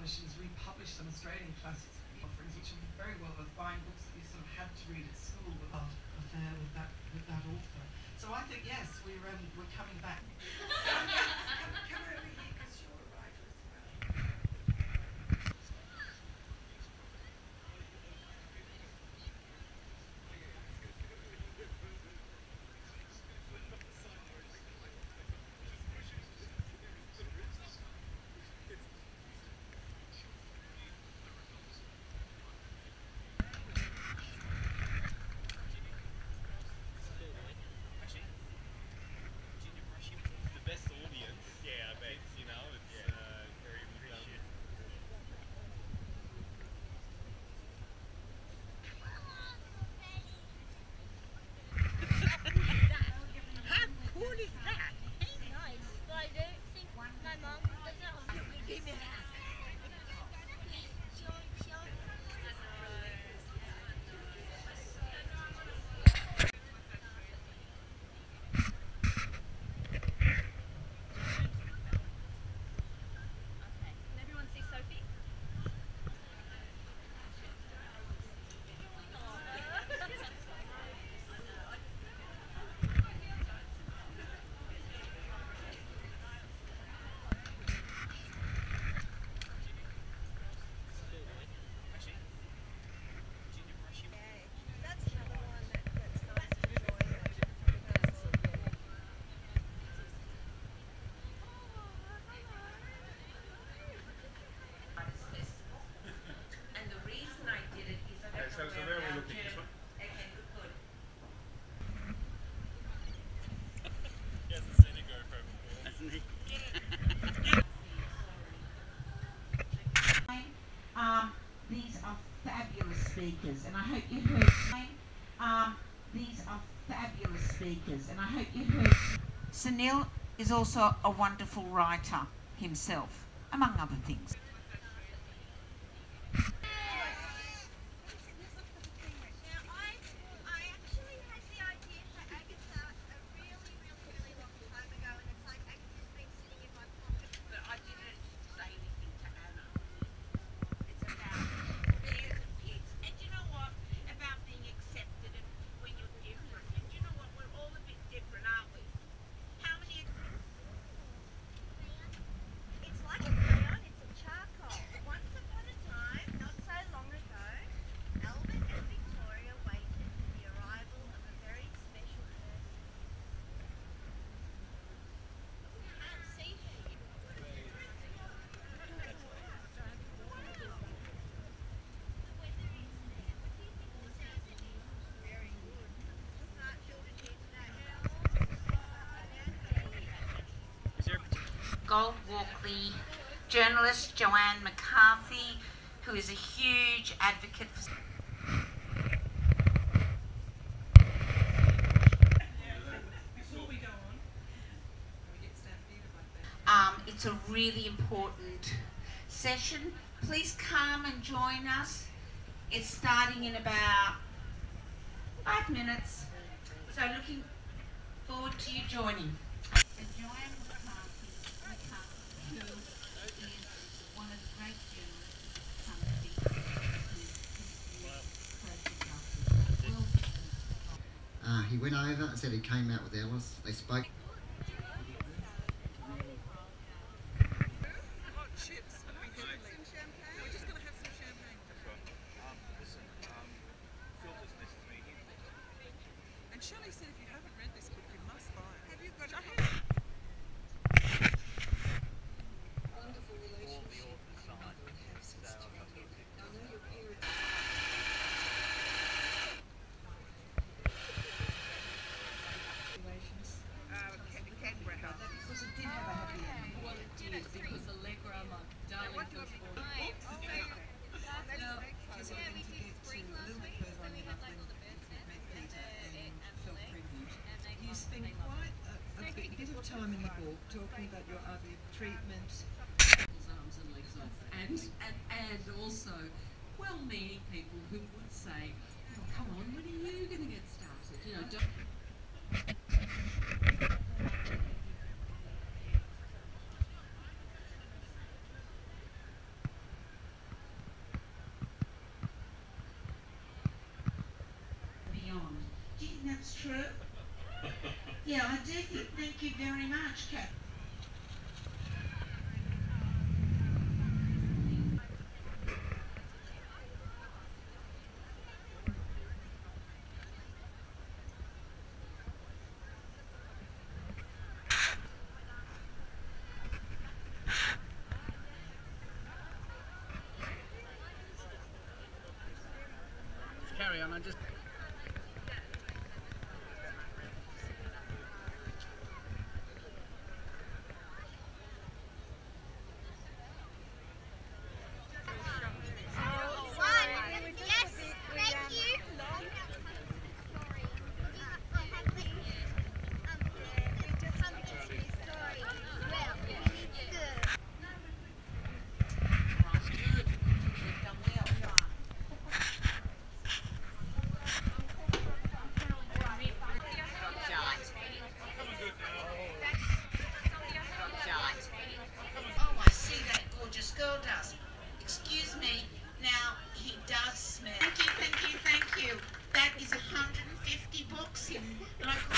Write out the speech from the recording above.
publish is republish some Australian classics offerings, which are very well worth buying, books that you sort of had to read at school with affair with that author. So I think yes, we're coming back. Come over here because you're a writer as well. These are fabulous speakers, and I hope you heard. These are fabulous speakers, and I hope you heard. Sunil is also a wonderful writer himself, among other things. Gold Walkley journalist Joanne McCarthy, who is a huge advocate for. It's a really important session. Please come and join us. It's starting in about 5 minutes. So looking forward to you joining. Joanne McCarthy, who is one of the great journalists of the country. He went over and said he came out with Alice. They spoke. Shelley said if you haven't read this book, you must buy it. Have you got it? Wonderful relationship. I know your parents. Canberra House. Because it did have a happy ending. Well, it did because Allegra, my darling, was born. She's hoping to get to a little bit further on in life when met Peter and felt pregnant. You spend quite a bit of time in the book talking about your IVF treatment. Arms and legs off, and also well-meaning people who would say, oh, come on, when are you going to get started? You know, don't that's true? Yeah, I do think, thank you very much, Kat. Carry on, I just...